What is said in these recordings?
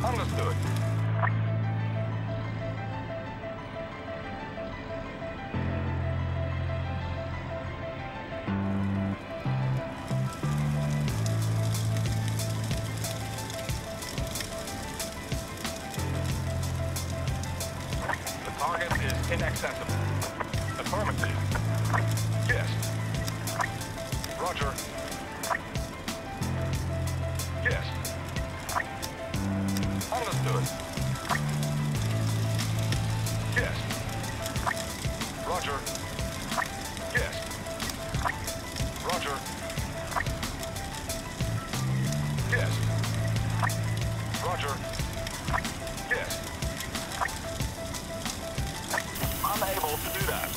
Understood. The target is inaccessible. Affirmative. Yes. Roger. Yes. Understood. Yes. Roger. Yes. Roger. Yes. Roger. Yes. Unable to do that.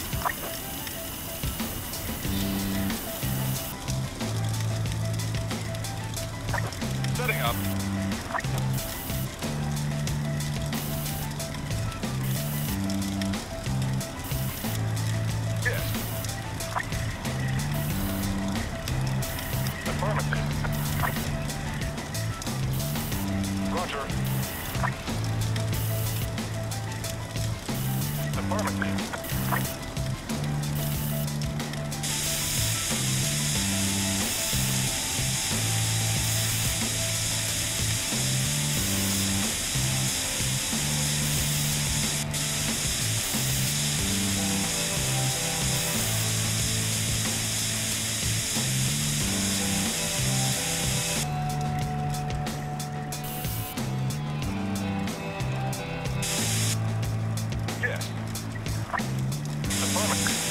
Setting up. Yes. Affirmative. Roger. Affirmative. Yes. Affirmative.